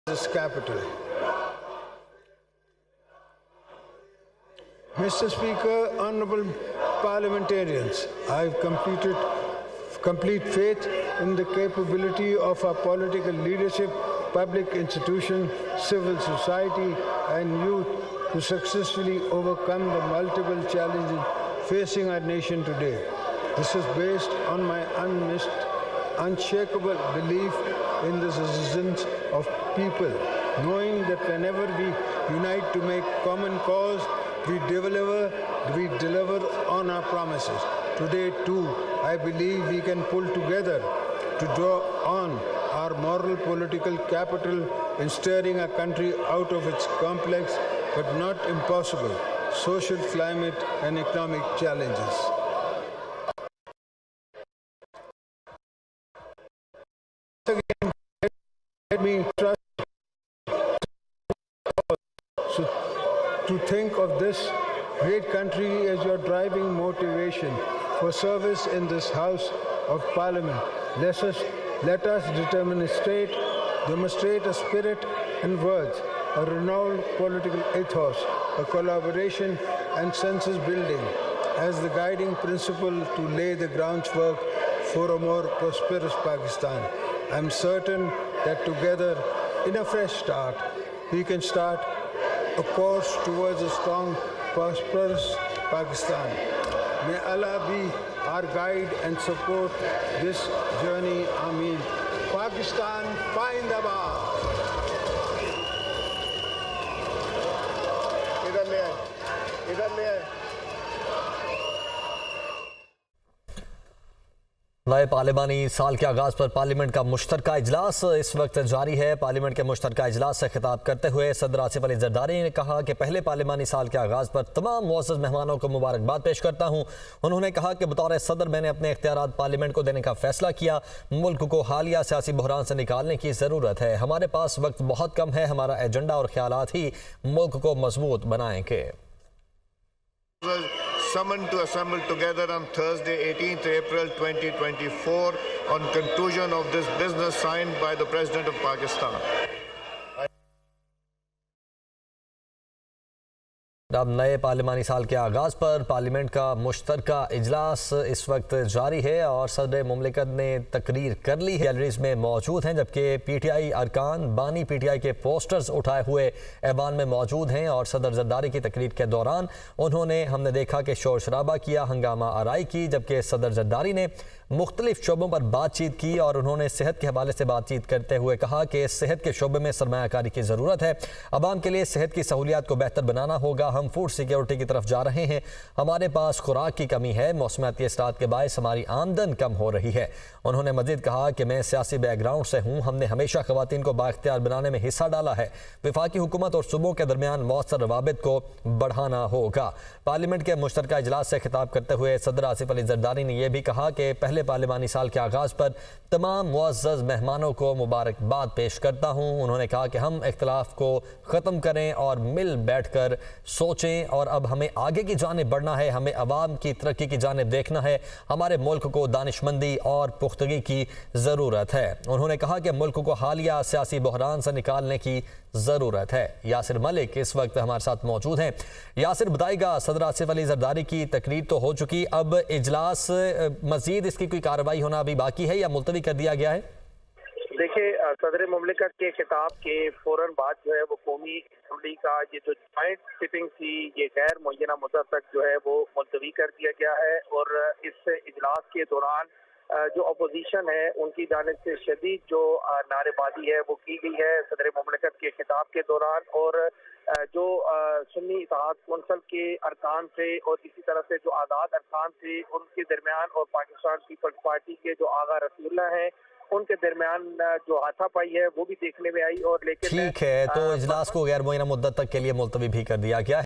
this capital. Mr. Speaker, honorable parliamentarians, I have complete faith in the capability of our political leadership, public institutions, civil society and youth to successfully overcome the multiple challenges facing our nation today. This is based on my unshakable belief in the citizens of people, knowing that whenever we unite to make common cause, we deliver on our promises. Today too, I believe we can pull together to draw on our moral political capital in steering our country out of its complex but not impossible social, climate and economic challenges. Again, let me trust to think of this great country as your driving motivation for service in this House of Parliament. Let us demonstrate a spirit and words, a renowned political ethos, a collaboration and census building as the guiding principle to lay the groundwork for a more prosperous Pakistan. I am certain that together, in a fresh start, we can start a course towards a strong, prosperous Pakistan. May Allah be our guide and support this journey. Ameen. Pakistan, Zindabad. इधर ले आए। नए पार्लिमानी साल के आगाज़ पर parliament का मुश्तरका इजलास इस वक्त जारी है। पार्लियामेंट के मुश्तरका इजलास से खिताब करते हुए सदर आसिफ अली जरदारी ने कहा कि पहले पार्लिमानी साल के आगाज़ पर तमाम मुअज़्ज़ज़ मेहमानों को मुबारकबाद पेश करता हूँ। उन्होंने कहा कि बतौर सदर मैंने अपने इख्तियारात पार्लियामेंट को देने का फैसला किया। मुल्क को हालिया सियासी बहरान से निकालने की ज़रूरत है। हमारे पास वक्त बहुत कम है। हमारा एजेंडा और ख्यालात ही मुल्क को मजबूत बनाएंगे। Summoned to assemble together on Thursday, 18th April 2024 on conclusion of this business signed by the President of Pakistan. अब नए पार्लिमानी साल के आगाज़ पर पार्लियामेंट का मुश्तरका इजलास इस वक्त जारी है और सदर मुमलिकत ने तकरीर कर ली है। गैलरीज में मौजूद हैं, जबकि पीटीआई अरकान बानी पीटीआई के पोस्टर्स उठाए हुए ऐवान में मौजूद हैं और सदर जरदारी की तकरीर के दौरान हमने देखा कि शोर शराबा किया, हंगामा आराई की, जबकि सदर जरदारी ने मुख्तलिफ शोबों पर बातचीत की और उन्होंने सेहत के हवाले से बातचीत करते हुए कहा कि सेहत के शोबे में सरमायाकारी की ज़रूरत है। अवाम के लिए सेहत की सहूलियात को बेहतर बनाना होगा। हम फूड सिक्योरिटी की तरफ जा रहे हैं। हमारे पास खुराक की कमी है। मौसमियाती असरात के बायस हमारी आमदन कम हो रही है। उन्होंने मजीद कहा कि मैं सियासी बैकग्राउंड से हूँ। हमने हमेशा ख़वातीन को बाख्तियार बनाने में हिस्सा डाला है। वफाकी हुकूमत और सूबों के दरमियान मौसर रवाबित को बढ़ाना होगा। पार्लियामेंट के मुश्तरका इजलास से खिताब करते हुए सदर आसिफ अली जरदारी ने यह भी कहा कि पहले पार्लिमानी साल के आगाज़ पर तमाम मुअज़्ज़ज़ मेहमानों को मुबारकबाद पेश करता हूँ। उन्होंने कहा कि हम इख्तिलाफ को ख़त्म करें और मिल बैठ कर सोचें और अब हमें आगे की जानिब बढ़ना है। हमें अवाम की तरक्की की जानिब देखना है। हमारे मुल्क को दानिशमंदी और पुख्तगी की ज़रूरत है। उन्होंने कहा कि मुल्क को हालिया सियासी बहरान से निकालने की ज़रूरत है। यासिर मलिक इस वक्त हमारे साथ मौजूद हैं। यासिर, बताइएगा, सदर आसिफ अली जरदारी की तकरीर तो हो चुकी, अब इजलास मजीद इसकी कोई कार्रवाई होना अभी बाकी है या मुलतवी कर दिया गया है? देखिए, सदर मुमलिकत के खिताब के फौरन बाद जो है वो कौमी असम्बली का ये जो जॉइंट सिटिंग थी ये गैर मुअय्यना मुद्दत तक जो है वो मुलतवी कर दिया गया है और इस इजलास के दौरान जो अपोजिशन है उनकी जानिब से शदीद जो नारेबाजी है वो की गई है सदर मुमलिकत के खिताब के दौरान और जो सुन्नी इत्तेहाद कौंसिल के अरकान थे और इसी तरह से जो आज़ाद अरकान थे उनके दरमियान और पाकिस्तान पीपल्स पार्टी के जो आगा रसूलुल्लाह हैं उनके दरमियान जो हाथापाई है वो भी देखने में आई। और लेकिन ठीक है, तो इजलास को गैर मुअय्यना मुद्दत तक के लिए मुलतवी भी कर दिया गया है।